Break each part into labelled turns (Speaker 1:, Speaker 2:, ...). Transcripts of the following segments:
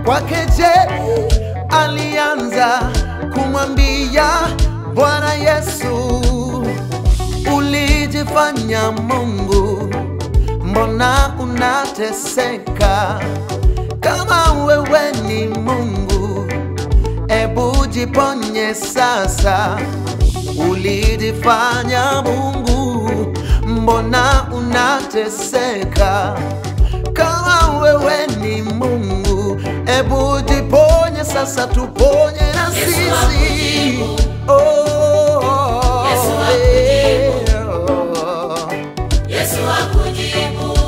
Speaker 1: Kwake je, alianza kumwambia Bwana Yesu, ulijifanya Mungu, mbona unateseka? Kama wewe ni Mungu, ebu jiponye sasa. Ulijifanya Mungu, mbona unateseka? Kama wewe ni Mungu, ebu jiponye sasa, tuponye na sisi.
Speaker 2: Yesu akujibu.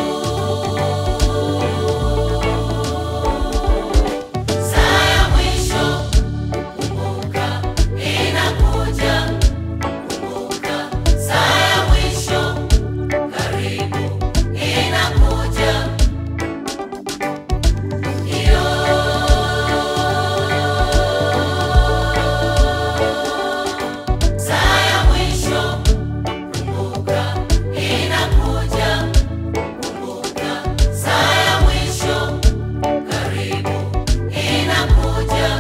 Speaker 2: Saa ya mwisho, kumbuka inakuja. Kumbuka saa ya mwisho, karibu inakuja. Saa ya mwisho, kumbuka inakuja. Kumbuka saa ya mwisho, karibu inakuja.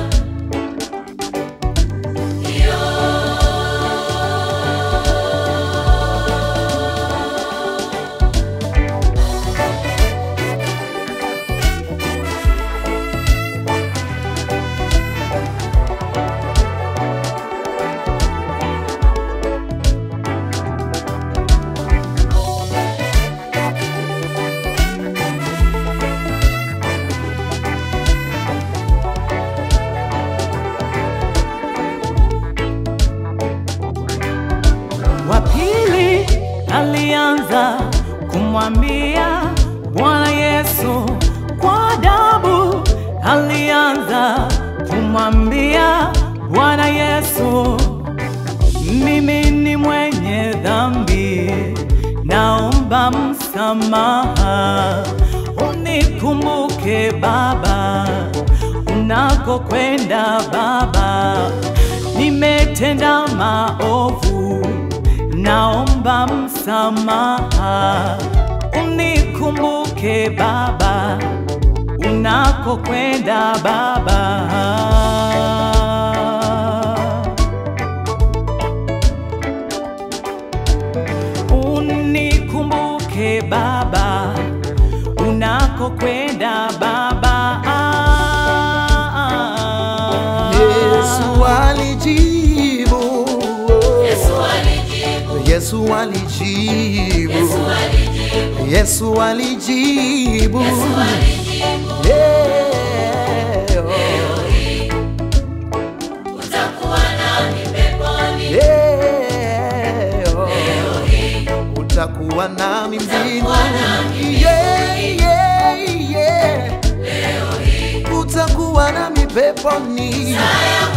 Speaker 3: Wa pili alianza kumwambia Bwana Yesu kwa adabu. Alianza kumwambia Bwana Yesu, mimi ni mwenye dhambi, naomba msamaha. Unikumbuke Baba, unakokwenda Baba, nimetenda maovu, naomba msamaha. Unikumbuke Baba, unakokwenda Baba. Unikumbuke Baba, unakokwenda Baba.
Speaker 1: Yesu alijibu. Yesu alijibu. Yesu alijibu.
Speaker 2: Leo hii utakuwa nami peponi.
Speaker 1: Leo
Speaker 2: hii
Speaker 1: utakuwa nami mbinguni.
Speaker 2: Leo hii
Speaker 1: utakuwa nami peponi.
Speaker 2: saa ya